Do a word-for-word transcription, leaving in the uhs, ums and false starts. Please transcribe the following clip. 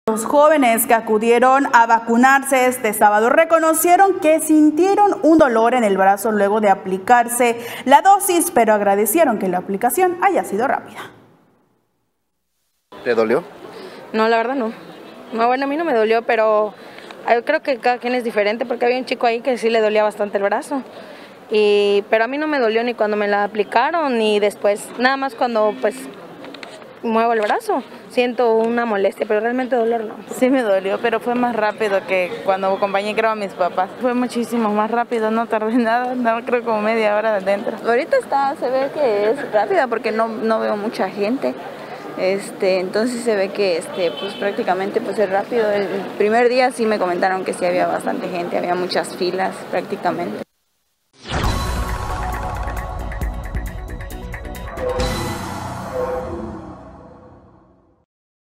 Los jóvenes que acudieron a vacunarse este sábado reconocieron que sintieron un dolor en el brazo luego de aplicarse la dosis, pero agradecieron que la aplicación haya sido rápida. ¿Te dolió? No, la verdad no. No, bueno, a mí no me dolió, pero yo creo que cada quien es diferente, porque había un chico ahí que sí le dolía bastante el brazo. Y, pero a mí no me dolió ni cuando me la aplicaron ni después, nada más cuando pues muevo el brazo, siento una molestia, pero realmente dolor no. Sí me dolió, pero fue más rápido que cuando acompañé creo a mis papás. Fue muchísimo más rápido, no tardé nada, no creo como media hora adentro. Ahorita está, se ve que es rápida porque no, no veo mucha gente. Este, entonces se ve que este, pues prácticamente pues es rápido. El primer día sí me comentaron que sí había bastante gente, había muchas filas prácticamente.